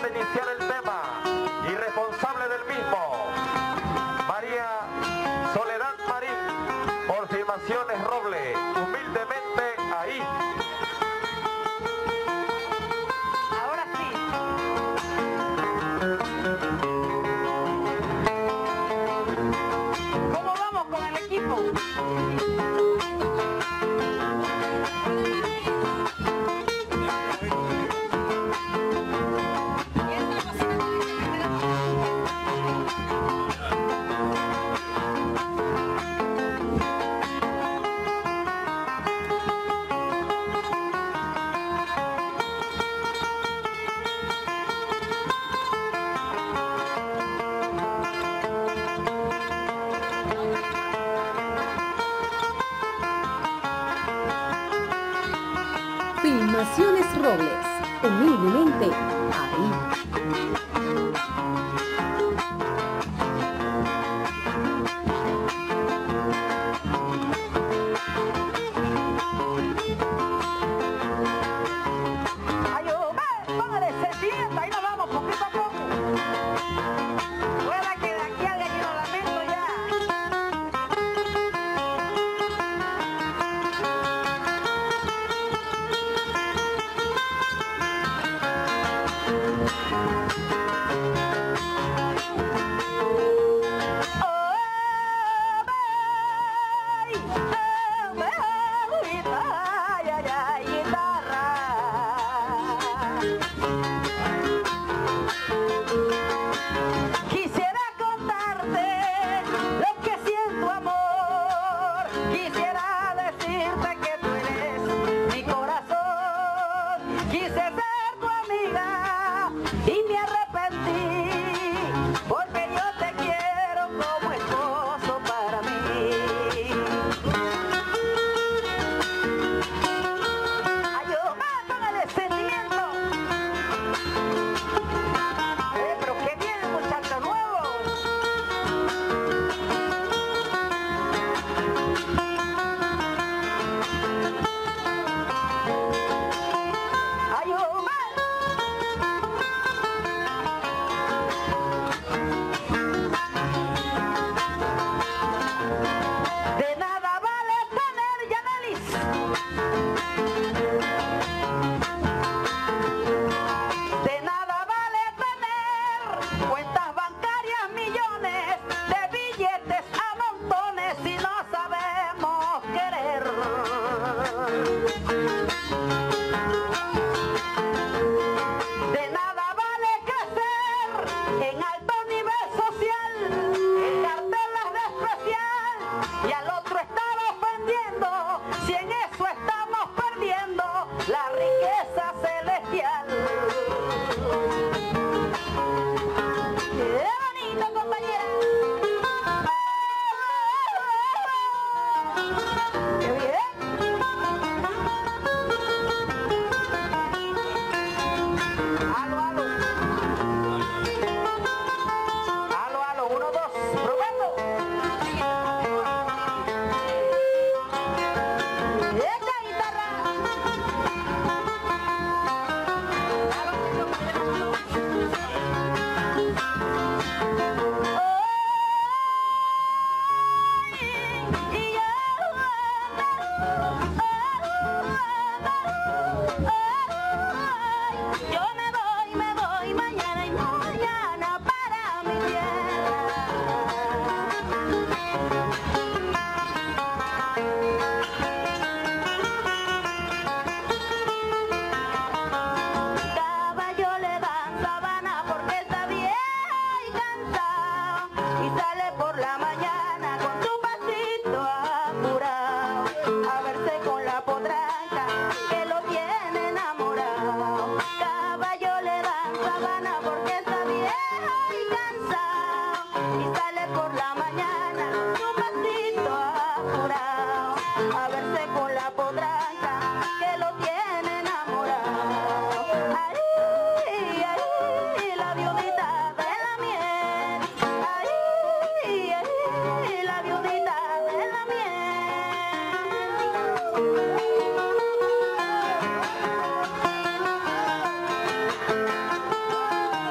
de iniciar el tema y responsable del mismo, María Soledad Marín, por Filmaciones Roble, humildemente ahí. Ahora sí. ¿Cómo vamos con el equipo? Filmaciones Robles, humildemente ahí. Póngale sentimiento, ahí nos vamos poquito a poco. Pueda que de aquí al año lamento ya. Quisiera contarte lo que siento, amor. Quisiera decirte que tú eres mi corazón. Quise ser tu amiga y me arrepentí, porque yo te quiero como esposo para mí. Ayúdame con el sentimiento. Pero que viene muchacho nuevo. Ayúdame. De nada vale tener, Yanelis. De nada vale tener cuentas bancarias, millones de billetes a montones si no sabemos querer. De nada vale crecer en alto nivel social, el cartel es despreciar y al otro estar ofendiendo, si en eso estamos perdiendo la riqueza celestial. ¡Qué bonito, compañera! ¡Qué bien! ¡Aló, aló! ¡Aló, aló! ¡1, 2! ¡Probando! ¡Esta guitarra! Yo me voy mañana y mañana para mi Caballo le dan sabana porque está vieja y cansado y sale por la mañana con su pasito apurado a verse con la potranca que lo tiene enamorado. Caballo le dan sabana porque está vieja y cansado y sale por la mañana con su pasito apurado a verse con la potranca que lo tiene enamorado. Ay, ay, la viudita de la miel. Ay, ay, la viudita de la miel.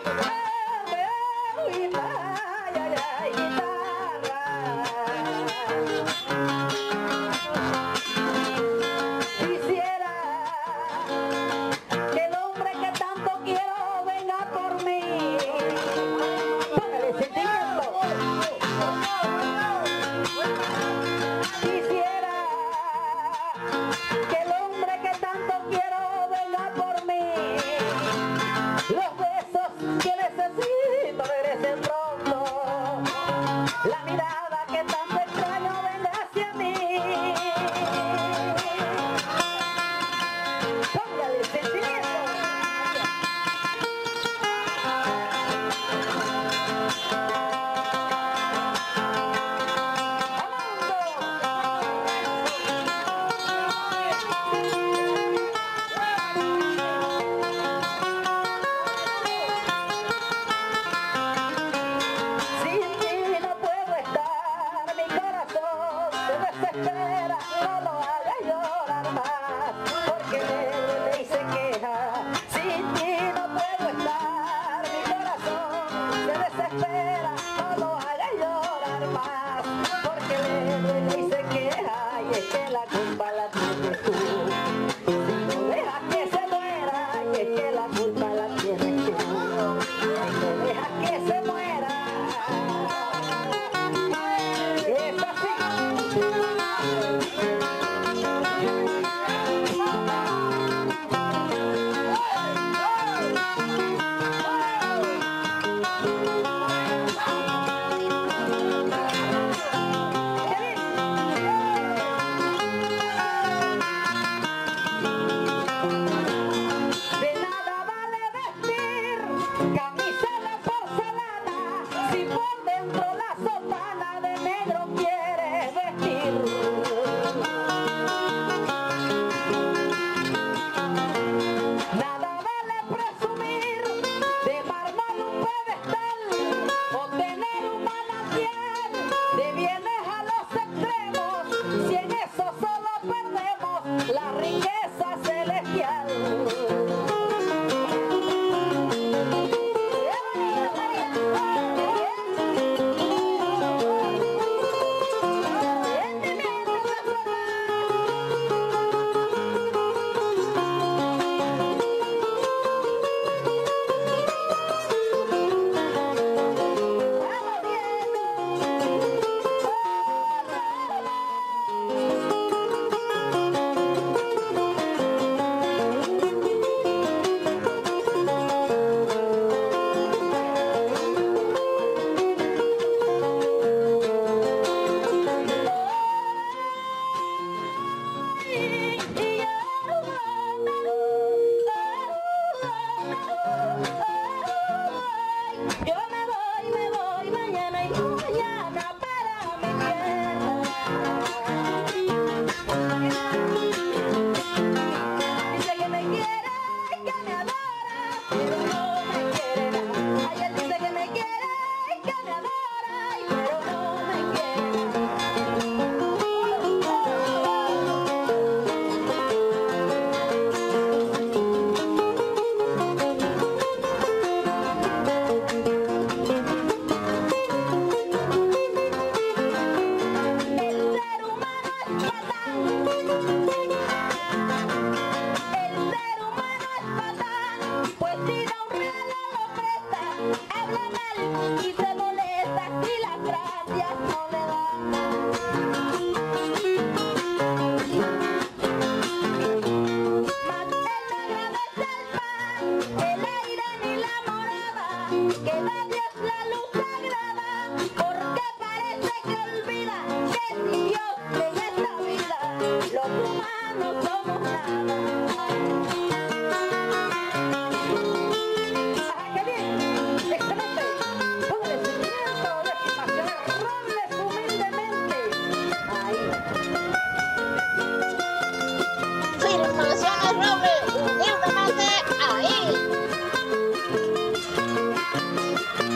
Roble, humildemente ahí.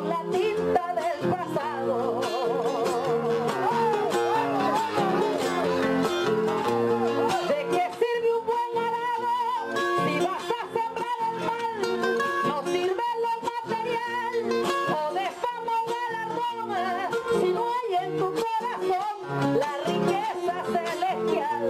con la tinta del pasado. ¿De qué sirve un buen arado si vas a sembrar el mal? No sirve lo material o de fama o galardón si no hay en tu corazón la riqueza celestial.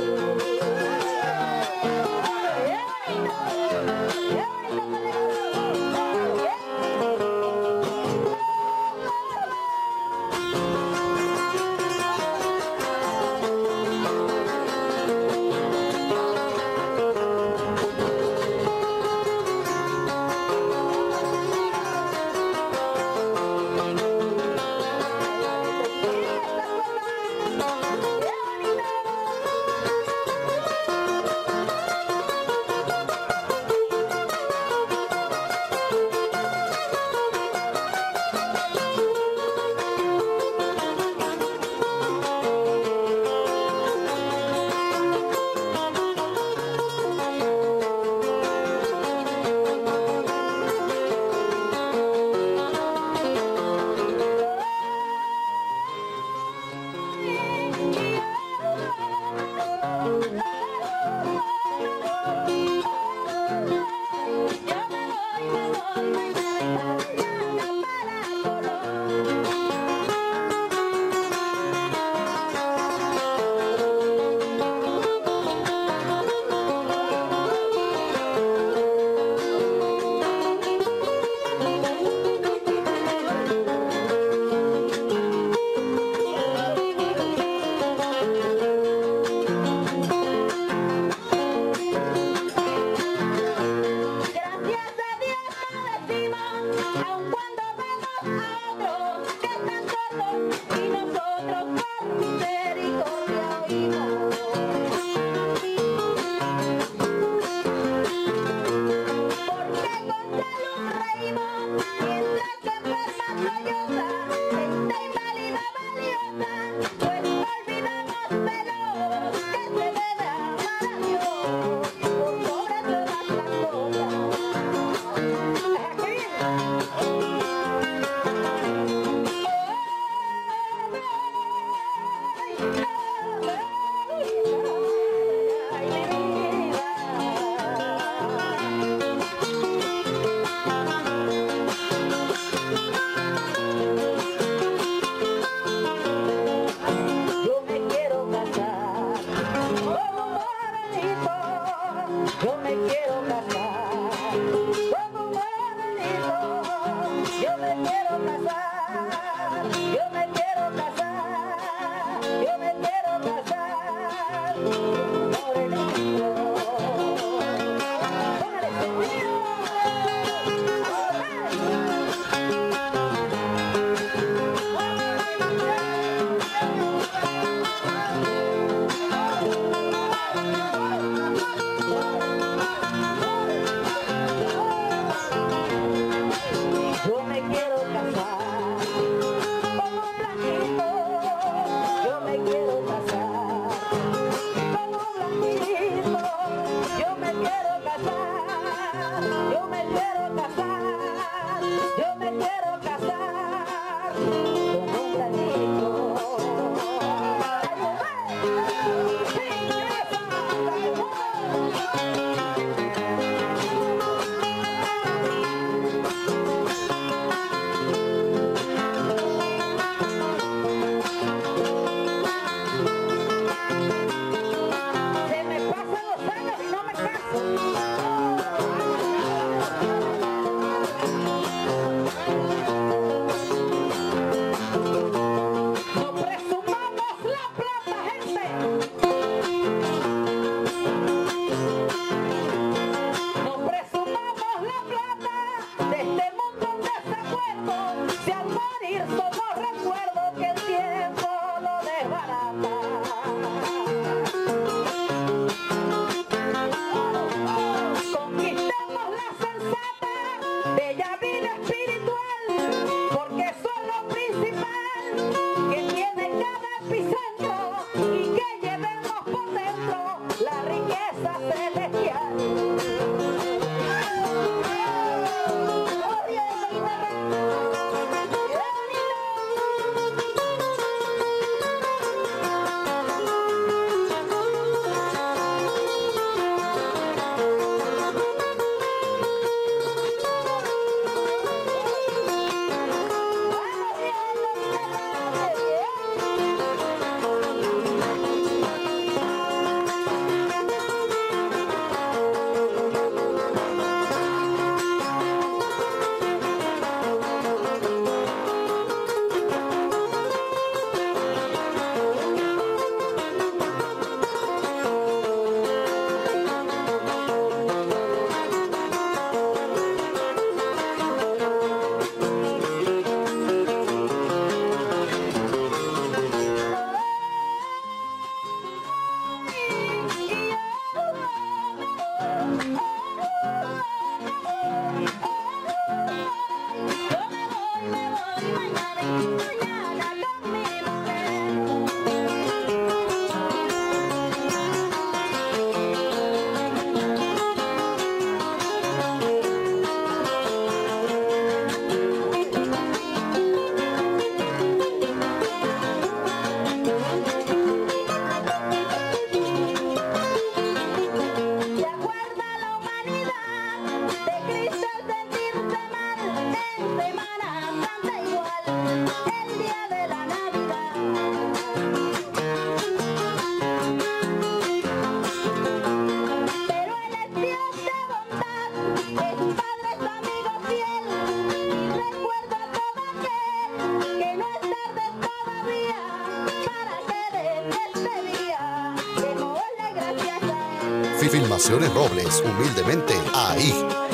Filmaciones Robles, humildemente ahí.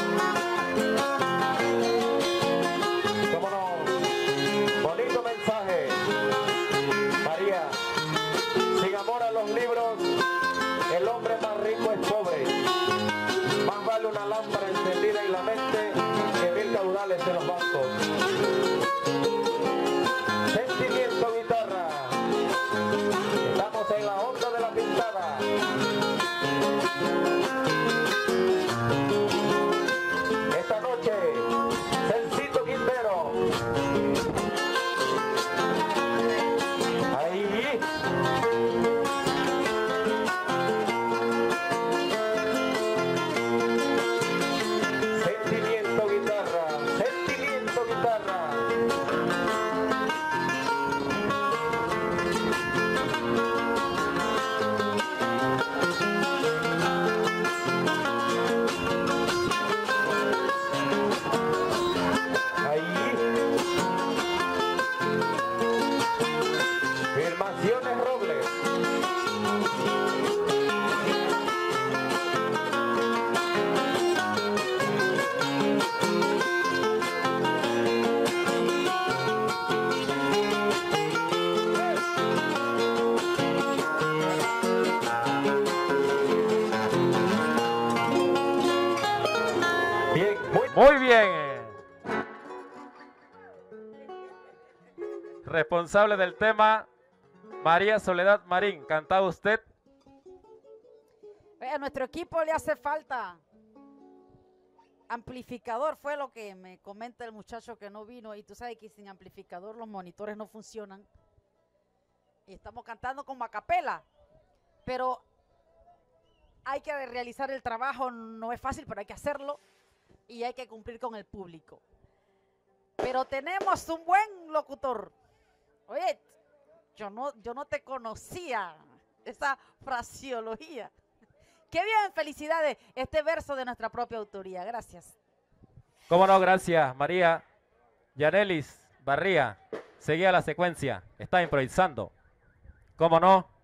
Cómo no, bonito mensaje. María, sin amor a los libros, el hombre más rico es pobre. Más vale una lámpara encendida en la mente que 1000 caudales en los bancos. Sentimiento, guitarra. Estamos en la onda de la pintada. Esta noche, Celsito Quintero. Ahí. Sentimiento, guitarra. Sentimiento, guitarra. Filmaciones Robles. Bien, Muy bien. Responsable del tema, María Soledad Marín. ¿Cantaba usted? A nuestro equipo le hace falta amplificador, fue lo que me comenta el muchacho que no vino. Y tú sabes que sin amplificador los monitores no funcionan. Y estamos cantando como a capela. Pero hay que realizar el trabajo, no es fácil, pero hay que hacerlo. Y hay que cumplir con el público. Pero tenemos un buen locutor. Oye, yo no te conocía esa fraseología. Qué bien, felicidades. Este verso de nuestra propia autoría. Gracias. ¿Cómo no? Gracias, María. Yanelis Barría, seguía la secuencia. Está improvisando. ¿Cómo no?